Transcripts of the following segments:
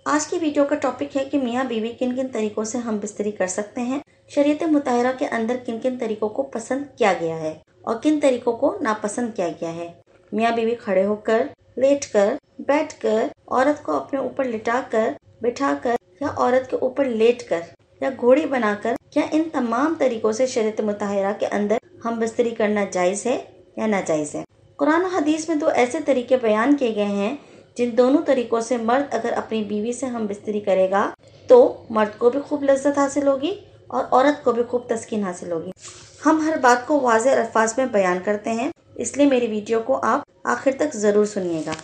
آج کی ویڈیو کا ٹاپک ہے کہ میاں بیوی کن کن طریقوں سے ہم بستری کر سکتے ہیں، شریعت مطہرہ کے اندر کن کن طریقوں کو پسند کیا گیا ہے اور کن طریقوں کو ناپسند کیا گیا ہے۔ میاں بیوی کھڑے ہو کر، لیٹ کر، بیٹھ کر، عورت کو اپنے اوپر لٹا کر، بٹھا کر یا عورت کے اوپر لیٹ کر یا گھوڑی بنا کر، کیا ان تمام طریقوں سے شریعت مطہرہ کے اندر ہم بستری کرنا جائز ہے یا ناجائز ہے؟ قرآن و حدیث میں دو ایسے طریقے بیان کیے گئے ہیں جن دونوں طریقوں سے مرد اگر اپنی بیوی سے ہم بستری کرے گا تو مرد کو بھی خوب لذت حاصل ہوگی اور عورت کو بھی خوب تسکین حاصل ہوگی۔ ہم ہر بات کو واضح الفاظ میں بیان کرتے ہیں، اس لیے میری ویڈیو کو آپ آخر تک ضرور سنیے گا۔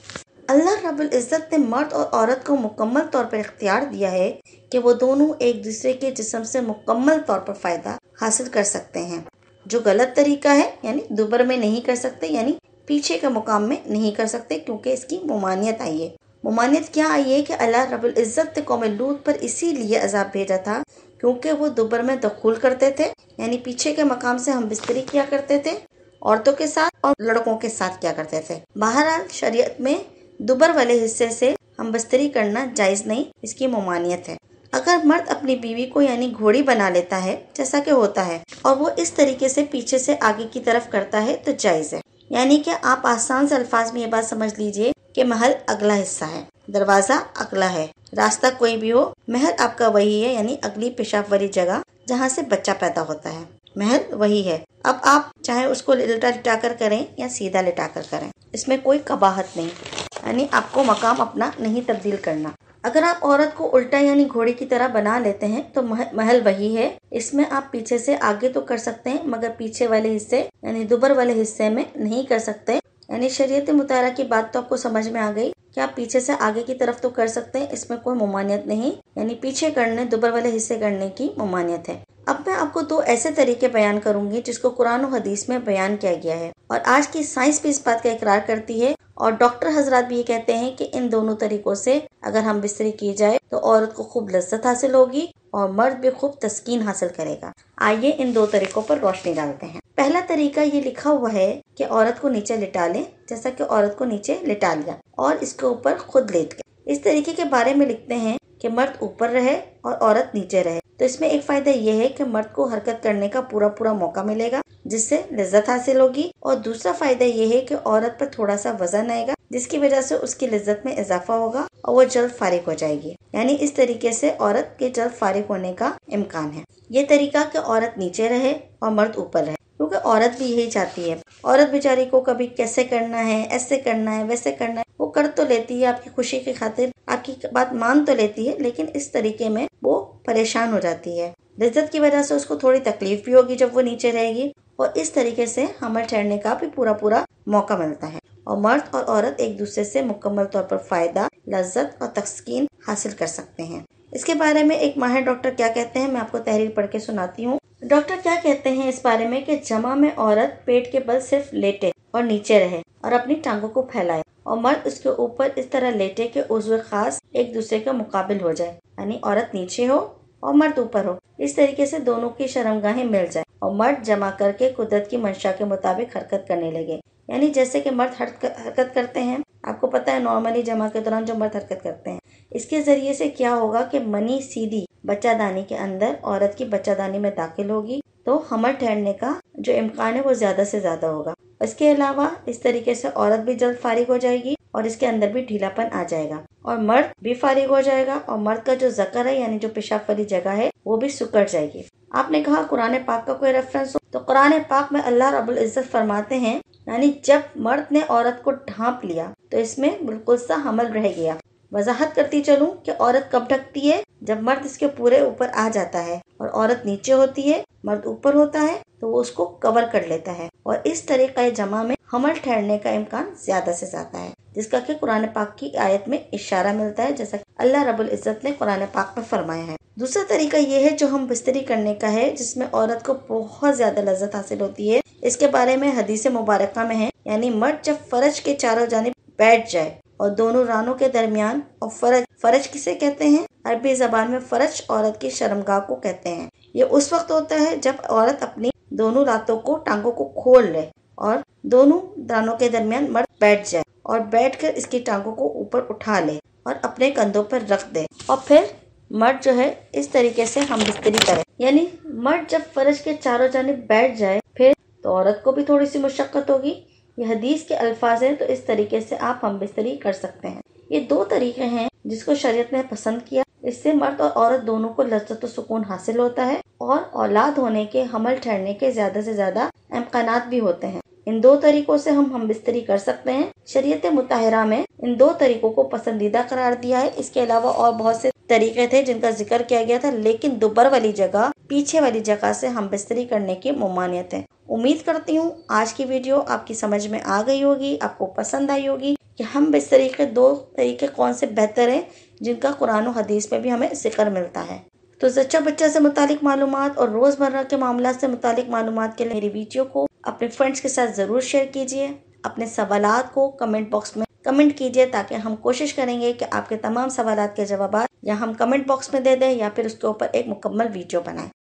اللہ رب العزت نے مرد اور عورت کو مکمل طور پر اختیار دیا ہے کہ وہ دونوں ایک دوسرے کے جسم سے مکمل طور پر فائدہ حاصل کر سکتے ہیں۔ جو غلط طریقہ ہے یعنی دوبر میں نہیں کر سکتے، یعنی پیچھے کے مقام میں نہیں کر سکتے، کیونکہ اس کی ممانعت آئی ہے۔ ممانعت کیا آئی ہے کہ اللہ رب العزت نے قوم لوط پر اسی لیے عذاب بھیجا تھا کیونکہ وہ دوبر میں دخول کرتے تھے، یعنی پیچھے کے مقام سے ہم بستری کیا کرتے تھے، عورتوں کے ساتھ اور لڑکوں کے ساتھ کیا کرتے تھے۔ بہرحال شریعت میں دوبر والے حصے سے ہم بستری کرنا جائز نہیں، اس کی ممانعت ہے۔ اگر مرد اپنی بیوی کو یعنی گھوڑی بنا لیتا ہے جیسا کہ ہوتا ہے اور وہ اس طریقے سے پیچھے سے آگے کی طرف کرتا ہے تو جائز ہے، یعنی کہ آپ آسان سے الفاظ میں یہ بات سمجھ لیجئے کہ محل اگلا حصہ ہے، دروازہ اگلا ہے، راستہ کوئی بھی ہو، محل آپ کا وہی ہے، یعنی اگلی پیشاب والی جگہ جہاں سے بچہ پیدا ہوتا ہے، محل وہی ہے۔ اب آپ چاہے اس کو الٹا لٹا کر کریں یا سیدھا لٹا کر کریں، اس میں کوئی قباحت نہیں، یعنی آپ کو مقام اپنا نہیں تبدیل کرنا۔ اگر آپ عورت کو الٹا یعنی گھوڑی کی طرح بنا لیتے ہیں تو محل وہی ہے، اس میں آپ پیچھے سے آگے تو کر سکتے ہیں مگر پیچھے والے حصے یعنی دوبر والے حصے میں نہیں کر سکتے۔ یعنی شریعت مطہرہ کی بات تو آپ کو سمجھ میں آ گئی کہ آپ پیچھے سے آگے کی طرف تو کر سکتے ہیں، اس میں کوئی ممانعت نہیں، یعنی پیچھے کرنے دوبر والے حصے کرنے کی ممانعت ہے۔ اب میں آپ کو دو ایسے طریقے بیان کروں گی جس کو قرآن و حدیث میں بیان کیا گیا ہے، اور آج کی سائنس بھی اس بات کا اقرار کرتی ہے، اور ڈاکٹر حضرات بھی یہ کہتے ہیں کہ ان دونوں طریقوں سے اگر ہم بستری کی جائے تو عورت کو خوب لذت حاصل ہوگی اور مرد بھی خوب تسکین حاصل کرے گا۔ آئیے ان دو طریقوں پر روشنی ڈالتے ہیں۔ پہلا طریقہ یہ لکھا ہوا ہے کہ عورت کو نیچے لٹا لیں، جیسا کہ عورت کو نیچے لٹا لیا اور اس کے اوپر خود لیٹ گئے۔ اس طریقے کے بارے میں لکھتے ہیں کہ مرد اوپر رہے اور عورت نیچے رہے، تو اس میں ایک فائدہ یہ ہے کہ مرد کو حرکت کرنے کا پورا موقع ملے گا جس سے لذت حاصل ہوگی، اور دوسرا فائدہ یہ ہے کہ عورت پر تھوڑا سا وزن آئے گا جس کی وجہ سے اس کی لذت میں اضافہ ہوگا اور وہ جلد فارغ ہو جائے گی، یعنی اس طریقے سے عورت کے جلد فارغ ہونے کا امکان ہے۔ یہ طریقہ کہ عورت نیچے رہے اور مرد اوپر رہے، کیونکہ عورت بھی یہی چاہتی ہے۔ عورت بیچاری کو کبھی کیسے کرنا ہے، ایسے کرنا ہے، ویسے کرنا ہے، وہ کر تو لیتی ہے آپ کی خوشی کی خاطر، آپ کی بات مان تو لیتی ہے، لیکن اس طریقے میں وہ پریشان ہو جاتی ہے۔ لذت کی وجہ سے اس کو تھوڑی تکلیف بھی ہوگی جب وہ نیچے رہے گی، اور اس طریقے سے حمل ٹھہرنے کا بھی پورا موقع ملتا ہے، اور مرد اور عورت ایک دوسرے سے مکمل طور پر فائدہ، لذت اور تسکین حاصل کر سکتے ہیں۔ اس کے بارے میں ایک ماہر ڈاکٹر کیا کہتے ہیں، میں آپ کو تحریر پڑھ کے سناتی ہوں۔ ڈاکٹر کیا کہتے ہیں اس بارے میں کہ جمع میں عورت پیٹ کے بل صرف لیٹے اور نیچے رہے اور اپنی ٹانگوں کو پھیلائے، اور مرد اس کے اوپر اس طرح لیٹے کہ عضو خاص ایک دوسرے کے مقابل ہو جائے، یعنی عورت نیچے ہو اور مرد اوپر ہو، اس طریقے سے دونوں کی شرمگاہیں مل جائیں اور مرد جمع کر کے قدرت کی منشا کے مطابق حرکت کرنے لگے، یعنی جیسے کہ مرد حرکت کرتے ہیں، آپ کو پتہ ہے نارملی جمع کے دوران جو مرد حرکت کرتے ہیں، اس کے ذریعے سے کیا ہوگا کہ منی سیدھی بچہ دانی کے اندر عورت کی بچہ دانی میں داخل ہوگی تو حمل ٹھہرنے کا جو امکان ہے وہ زیادہ سے زیادہ ہوگا۔ اس کے علاوہ اس طریقے سے عورت بھی جلد فارغ ہو جائے گی اور اس کے اندر بھی ڈھیلا پن آ جائے گا، اور مرد بھی فارغ ہو جائے گا، اور مرد کا جو ذکر ہے یعنی جو پیشاب والی جگہ ہے وہ بھی سکڑ جائے گی۔ آپ نے کہا قرآن پاک کا کوئی ریفرنس ہو، تو قرآن پاک میں اللہ رب العزت فرماتے ہیں، یعنی جب مرد نے عورت کو ڈھانپ لیا تو اس میں بالکل سا حمل رہ گیا۔ وضاحت کرتی چلوں کہ عورت کب ڈھکتی ہے، جب مرد اس کے پورے اوپر آ جاتا ہے، اور عورت نیچے ہوتی ہے، مرد اوپر ہوتا ہے، تو وہ اس کو کور کر لیتا ہے، اور اس طریقہ جمع میں حمل ٹھہرنے کا امکان زیادہ سے زیادہ ہے، جس کا کہ قرآن پاک کی آیت میں اشارہ ملتا ہے، جیسا کہ اللہ رب العزت نے قرآن پاک میں فرمایا ہے۔ دوسرا طریقہ یہ ہے جو ہم بستری کرنے کا ہے، جس میں عورت کو بہت زیادہ لذت حاصل ہوتی ہے۔ اس کے بارے میں حدیث مبارکہ میں ہے، یعنی مرد جب فرج کے چاروں جانب بیٹھ جائے اور دونوں رانوں کے درمیان، اور فرج کسے کہتے ہیں؟ عربی زبان میں فرج عورت کی شرمگاہ کو کہتے ہیں۔ یہ اس وقت ہوتا ہے جب عورت اپنی دونوں لاتوں کو، ٹانگوں کو کھول لے اور دونوں دانوں کے درمیان مرد بیٹھ جائے اور بیٹھ کر اس کی ٹانگوں کو اوپر اٹھا لے اور اپنے کندھوں پر رکھ دے اور پھر مرد جو ہے اس طریقے سے ہم بستری کرے، یعنی مرد جب فرش کے چاروں جانب بیٹھ جائے پھر تو عورت کو بھی تھوڑی سی مشقت ہوگی۔ یہ حدیث کے الفاظ ہیں، تو اس طریقے سے آپ ہم بستری کر سکتے ہیں۔ یہ دو طریقے ہیں جس کو شریعت نے پسند کیا، اس سے مرد اور عورت دونوں کو لذت و سکون حاصل ہوتا ہے اور اولاد ہونے کے، حمل ٹھہرنے کے زیادہ سے زیادہ امکانات بھی ہوتے ہیں۔ ان دو طریقوں سے ہم بستری کر سکتے ہیں۔ شریعت مطہرہ میں ان دو طریقوں کو پسندیدہ قرار دیا ہے۔ اس کے علاوہ اور بہت سے طریقے تھے جن کا ذکر کیا گیا تھا، لیکن دوبر والی جگہ، پیچھے والی جگہ سے ہم بستری کرنے کی ممانعت ہے۔ امید کرتی ہوں آج کی ویڈیو آپ کی سمجھ میں آ گئی ہوگی، آپ کو پسند آئی ہوگی کہ ہم بستری کے دو طریقے کون سے بہتر ہیں جن کا قرآن و حدیث میں بھی ہمیں ذکر ملتا ہے۔ تو زچہ بچہ سے متعلق معلومات اور روزمرہ کے معاملات سے متعلق معلومات کے لیے میری ویڈیو کو اپنے فرینڈس کے ساتھ ضرور شیئر کیجیے۔ اپنے سوالات کو کمنٹ باکس میں کمنٹ کیجیے تاکہ ہم کوشش کریں گے کہ آپ کے تمام سوالات کے جوابات یا ہم کمنٹ باکس میں دے دیں یا پھر اس کے اوپر ایک مکمل ویڈیو بنائیں۔